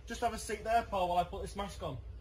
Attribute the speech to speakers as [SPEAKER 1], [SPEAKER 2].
[SPEAKER 1] Just have a seat there, Paul, while I put this mask on.